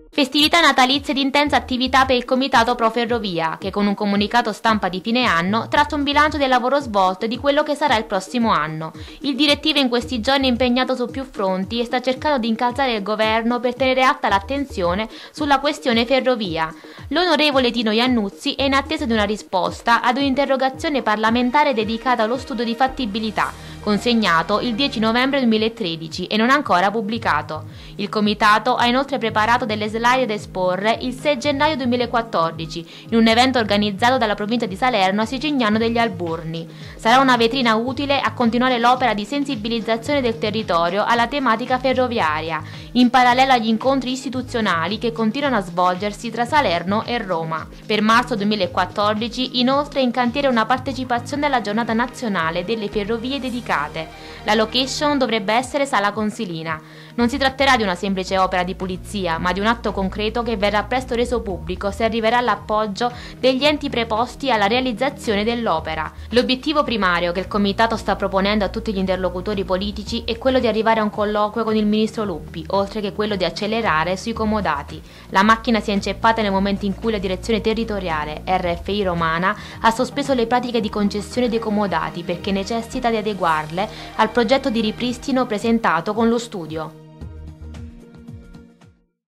Festività natalizie ed intensa attività per il Comitato Pro Ferrovia, che con un comunicato stampa di fine anno tratta un bilancio del lavoro svolto e di quello che sarà il prossimo anno. Il direttivo in questi giorni è impegnato su più fronti e sta cercando di incalzare il governo per tenere alta l'attenzione sulla questione ferrovia. L'onorevole Tino Iannuzzi è in attesa di una risposta ad un'interrogazione parlamentare dedicata allo studio di fattibilità, consegnato il 10 novembre 2013 e non ancora pubblicato. Il Comitato ha inoltre preparato delle slide da esporre il 6 gennaio 2014 in un evento organizzato dalla provincia di Salerno a Sicignano degli Alburni. Sarà una vetrina utile a continuare l'opera di sensibilizzazione del territorio alla tematica ferroviaria, in parallelo agli incontri istituzionali che continuano a svolgersi tra Salerno e Roma. Per marzo 2014 inoltre è in cantiere una partecipazione alla giornata nazionale delle ferrovie dedicate. La location dovrebbe essere Sala Consilina. Non si tratterà di una semplice opera di pulizia, ma di un atto concreto che verrà presto reso pubblico se arriverà l'appoggio degli enti preposti alla realizzazione dell'opera. L'obiettivo primario che il Comitato sta proponendo a tutti gli interlocutori politici è quello di arrivare a un colloquio con il ministro Luppi, oltre che quello di accelerare sui comodati. La macchina si è inceppata nel momento in cui la direzione territoriale RFI romana ha sospeso le pratiche di concessione dei comodati perché necessita di adeguarle al progetto di ripristino presentato con lo studio.